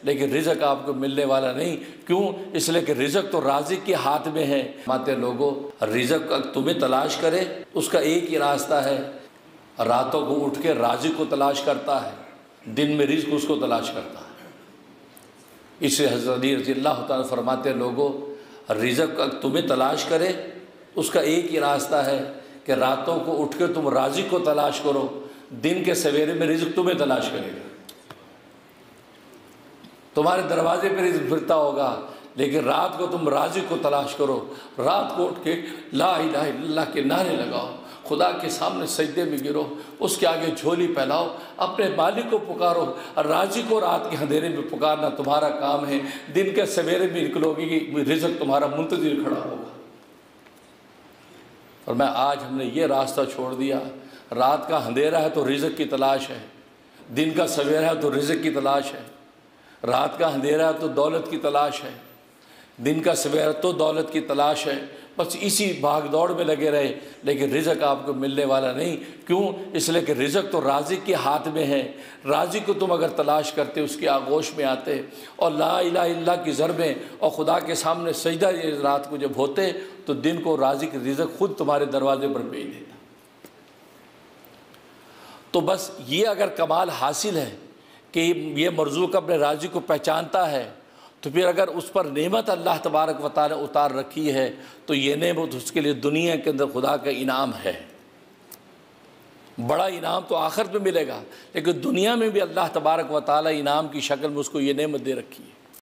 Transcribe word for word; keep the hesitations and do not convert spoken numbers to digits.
लेकिन रिज़्क आपको मिलने वाला नहीं। क्यों? इसलिए कि रिज़्क तो राज़िक के हाथ में है। माते लोगों, रिज़्क तुम्हें तलाश करे उसका एक ही रास्ता है, रातों को उठ के राज़िक को तलाश करता है, दिन में रिज़्क उसको तलाश करता है। इससे हज़रत अली रज़ी अल्लाह तआला फरमाते लोगों, रिज़्क तुम्हें तलाश करे उसका एक ही रास्ता है कि रातों को उठ के तुम राज़िक को तलाश करो, दिन के सवेरे में रिज़्क तुम्हें तलाश करेगा। तुम्हारे दरवाजे पर रिज़्क फिरता होगा, लेकिन रात को तुम राज़िक को तलाश करो। रात को उठ के ला इलाहा इल्लल्लाह के नारे लगाओ, खुदा के सामने सजदे में गिरो, उसके आगे झोली फैलाओ, अपने मालिक को पुकारो। राज़िक को रात के अंधेरे में पुकारना तुम्हारा काम है। दिन के सवेरे में निकलोगे कि रिज़्क तुम्हारा मुंतज़िर खड़ा होगा। और मैं आज हमने ये रास्ता छोड़ दिया। रात का अंधेरा है तो रिज़्क की तलाश है, दिन का सवेरा है तो रिज़्क की तलाश है। रात का अंधेरा है तो दौलत की तलाश है, दिन का सवेरा तो दौलत की तलाश है। बस इसी भाग दौड़ में लगे रहे, लेकिन रिज़्क आपको मिलने वाला नहीं। क्यों? इसलिए कि रिज़्क तो राज़िक के हाथ में है। राज़िक को तुम अगर तलाश करते, उसकी आगोश में आते और ला इलाहा इल्लल्लाह की ज़रबें और खुदा के सामने सजदा रात को जब होते, तो दिन को राज़िक रिज़्क खुद तुम्हारे दरवाजे पर भेज देता। तो बस ये अगर कमाल हासिल है कि ये मरज़ूक़ अपने राज़िक को पहचानता है, तो फिर अगर उस पर नेमत अल्लाह तबारक व तआला उतार रखी है, तो ये नेमत उसके लिए दुनिया के अंदर खुदा का इनाम है। बड़ा इनाम तो आखिरत में मिलेगा, लेकिन दुनिया में भी अल्लाह तबारक व तआला इनाम की शक्ल में उसको ये नेमत दे रखी है।